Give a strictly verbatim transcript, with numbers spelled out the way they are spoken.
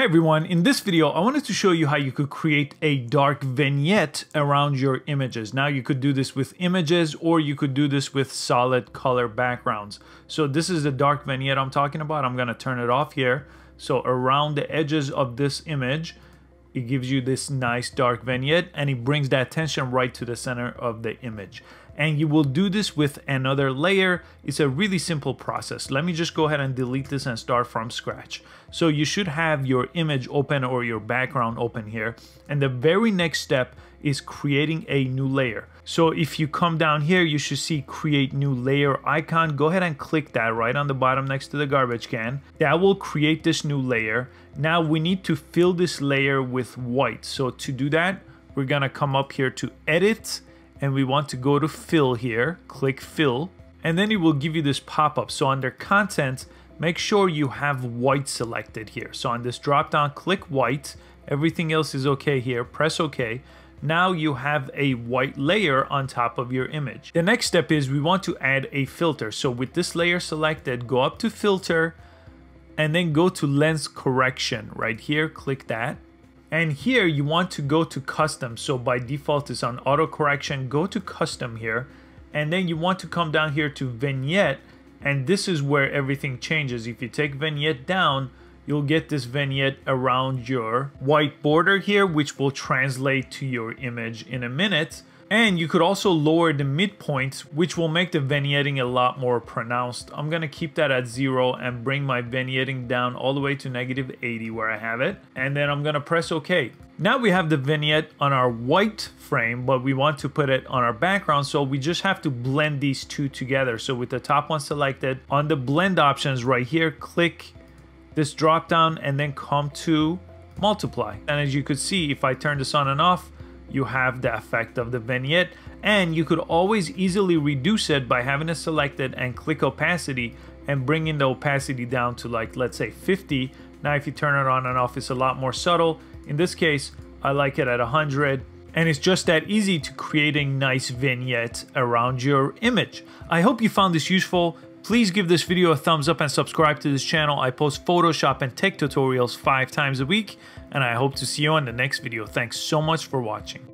Hey everyone, in this video I wanted to show you how you could create a dark vignette around your images. Now you could do this with images or you could do this with solid color backgrounds. So this is the dark vignette I'm talking about. I'm going to turn it off here. So around the edges of this image, it gives you this nice dark vignette and it brings that attention right to the center of the image. And you will do this with another layer. It's a really simple process. Let me just go ahead and delete this and start from scratch. So you should have your image open or your background open here. And the very next step is creating a new layer. So if you come down here, you should see create new layer icon. Go ahead and click that right on the bottom next to the garbage can. That will create this new layer. Now we need to fill this layer with white. So to do that, we're gonna come up here to edit and we want to go to fill here, click fill, and then it will give you this pop-up. So under content, make sure you have white selected here. So on this drop down, click white, everything else is okay here, press okay. Now you have a white layer on top of your image. The next step is we want to add a filter. So with this layer selected, go up to filter and then go to lens correction right here, click that. And here you want to go to custom. So by default it's on auto correction. Go to custom here. And then you want to come down here to vignette. And this is where everything changes. If you take vignette down, you'll get this vignette around your white border here, which will translate to your image in a minute. And you could also lower the midpoints, which will make the vignetting a lot more pronounced. I'm gonna keep that at zero and bring my vignetting down all the way to negative eighty where I have it. And then I'm gonna press OK. Now we have the vignette on our white frame, but we want to put it on our background. So we just have to blend these two together. So with the top one selected, on the blend options right here, click this drop down and then come to multiply. And as you could see, if I turn this on and off, you have the effect of the vignette, and you could always easily reduce it by having it selected and click opacity and bringing the opacity down to, like, let's say fifty. Now if you turn it on and off, it's a lot more subtle. In this case, I like it at one hundred, and it's just that easy to create a nice vignette around your image. I hope you found this useful. Please give this video a thumbs up and subscribe to this channel. I post Photoshop and tech tutorials five times a week, and I hope to see you on the next video. Thanks so much for watching.